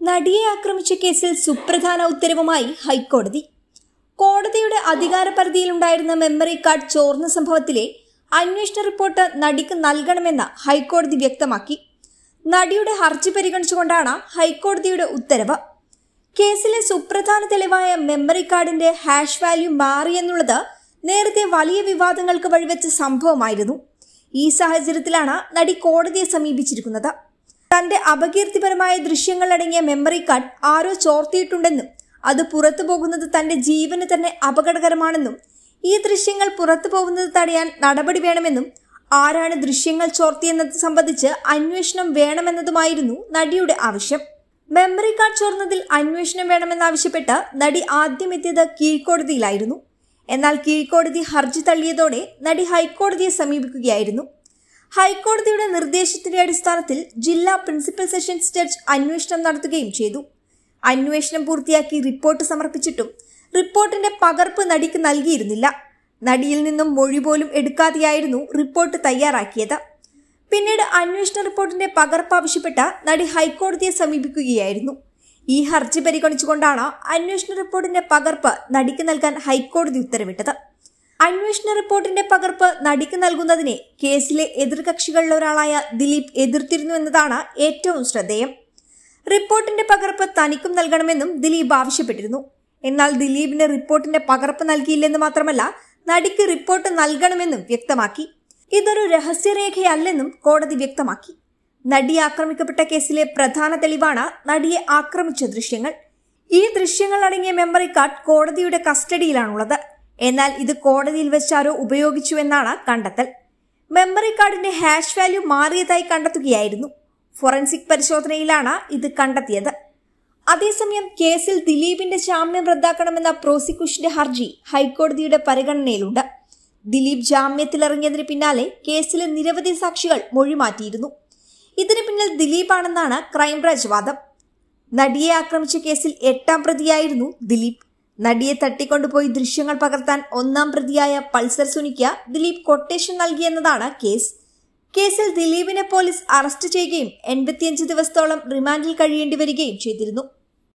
നടിയെ ആക്രമിച്ച കേസിൽ സുപ്രധാന ഉത്തരവുമായി ഹൈക്കോടതി. കോടതിയുടെ അധികാരപരിധിയിലുണ്ടായിരുന്ന മെമ്മറി കാർഡ് ചോർന്ന സംഭവത്തിലെ അന്വേഷണ റിപ്പോർട്ട് നടിക്ക് നൽകണമെന്ന് ഹൈക്കോടതി വ്യക്തമാക്കി. നടിയുടെ ഹർജി പരിഗണിച്ചുകൊണ്ടാണ് ഹൈക്കോടതിയുടെ ഉത്തരവ്. കേസിലെ സുപ്രധാന തെളിവായ മെമ്മറി കാർഡിന്റെ ഹാഷ് വാല്യൂ മാറിയെന്നുള്ളത് നേരത്തെ വലിയ വിവാദങ്ങൾക്ക് വഴിവെച്ച സംഭവമായിരുന്നു. ഈ സാഹചര്യത്തിലാണ് നടി കോടതിയെ സമീപിച്ചിരിക്കുന്നത്. തന്റെ അപകീർത്തിപരമായ ദൃശ്യങ്ങളടങ്ങിയ മെമ്മറി കാർഡ് ആരോ ചോർത്തിയിട്ടുണ്ടെന്നും അത് പുറത്തു പോകുന്നത് തന്റെ ജീവന് തന്നെ അപകടകരമാണെന്നും ഈ ദൃശ്യങ്ങൾ പുറത്തു പോകുന്നത് തടയാൻ നടപടി വേണമെന്നും ആരാണ് ദൃശ്യങ്ങൾ ചോർത്തിയെന്നത് സംബന്ധിച്ച് അന്വേഷണം വേണമെന്നതുമായിരുന്നു നടിയുടെ ആവശ്യം. മെമ്മറി കാർഡ് ചോർന്നതിൽ അന്വേഷണം വേണമെന്നാവശ്യപ്പെട്ട് നടി ആദ്യം എത്തിയത് കീഴ്ക്കോടതിയിലായിരുന്നു. എന്നാൽ കീഴ്ക്കോടതി ഹർജി തള്ളിയതോടെ നടി ഹൈക്കോടതിയെ സമീപിക്കുകയായിരുന്നു. ഹൈക്കോടതിയുടെ നിർദ്ദേശത്തിന്റെ അടിസ്ഥാനത്തിൽ ജില്ലാ പ്രിൻസിപ്പൽ സെഷൻസ് ജഡ്ജ് അന്വേഷണം നടത്തുകയും ചെയ്തു. അന്വേഷണം പൂർത്തിയാക്കി റിപ്പോർട്ട് സമർപ്പിച്ചിട്ടും റിപ്പോർട്ടിന്റെ പകർപ്പ് നടിക്ക് നൽകിയിരുന്നില്ല. നടിയിൽ നിന്നും മൊഴി പോലും എടുക്കാതെയായിരുന്നു റിപ്പോർട്ട് തയ്യാറാക്കിയത്. പിന്നീട് അന്വേഷണ റിപ്പോർട്ടിന്റെ പകർപ്പ് ആവശ്യപ്പെട്ട നടി ഹൈക്കോടതിയെ സമീപിക്കുകയായിരുന്നു. ഈ ഹർജി പരിഗണിച്ചുകൊണ്ടാണ് അന്വേഷണ റിപ്പോർട്ടിന്റെ പകർപ്പ് നടിക്ക് നൽകാൻ ഹൈക്കോടതി ഉത്തരവിട്ടത്. അന്വേഷണ റിപ്പോർട്ടിന്റെ പകർപ്പ് നടിക്ക് നൽകുന്നതിനെ കേസിലെ എതിർകക്ഷികളിൽ ഒരാളായ ദിലീപ് എതിർത്തിരുന്നു എന്നതാണ് ഏറ്റവും ശ്രദ്ധേയം. റിപ്പോർട്ടിന്റെ പകർപ്പ് തനിക്കും നൽകണമെന്നും ദിലീപ് ആവശ്യപ്പെട്ടിരുന്നു. എന്നാൽ ദിലീപിന് റിപ്പോർട്ടിന്റെ പകർപ്പ് നൽകിയില്ലെന്ന് മാത്രമല്ല, നടിക്ക് റിപ്പോർട്ട് നൽകണമെന്നും വ്യക്തമാക്കി. ഇതൊരു രഹസ്യരേഖയല്ലെന്നും കോടതി വ്യക്തമാക്കി. നടി ആക്രമിക്കപ്പെട്ട കേസിലെ പ്രധാന തെളിവാണ് നടിയെ ആക്രമിച്ച ദൃശ്യങ്ങൾ. ഈ ദൃശ്യങ്ങൾ അടങ്ങിയ മെമ്മറി കാർഡ് കോടതിയുടെ കസ്റ്റഡിയിലാണുള്ളത്. എന്നാൽ ഇത് കോടതിയിൽ വെച്ചാരോ ഉപയോഗിച്ചുവെന്നാണ് കണ്ടെത്തൽ. മെമ്മറി കാർഡിന്റെ ഹാഷ് വാല്യൂ മാറിയതായി കണ്ടെത്തുകയായിരുന്നു. ഫോറൻസിക് പരിശോധനയിലാണ് ഇത് കണ്ടെത്തിയത്. അതേസമയം കേസിൽ ദിലീപിന്റെ ജാമ്യം റദ്ദാക്കണമെന്ന പ്രോസിക്യൂഷന്റെ ഹർജി ഹൈക്കോടതിയുടെ പരിഗണനയിലുണ്ട്. ദിലീപ് ജാമ്യത്തിലിറങ്ങിയതിന് പിന്നാലെ കേസിലെ നിരവധി സാക്ഷികൾ മൊഴി മാറ്റിയിരുന്നു. ഇതിന് പിന്നിൽ ദിലീപാണെന്നാണ് ക്രൈംബ്രാഞ്ച് വാദം. നടിയെ ആക്രമിച്ച കേസിൽ 8ാം പ്രതിയായിരുന്നു ദിലീപ്. നടിയെ തട്ടിക്കൊണ്ടുപോയി ദൃശ്യങ്ങൾ പകർത്താൻ 1ാം പ്രതിയായ പൾസർ സുനിക്ക് ദിലീപ് കൊട്ടേഷൻ നൽകിയെന്നതാണ് കേസ്. കേസിൽ ദിലീപിനെ പോലീസ് അറസ്റ്റ് ചെയ്യുകയും 85 ദിവസത്തോളം റിമാൻഡിൽ കഴിയേണ്ടി വരികയും ചെയ്തിരുന്നു.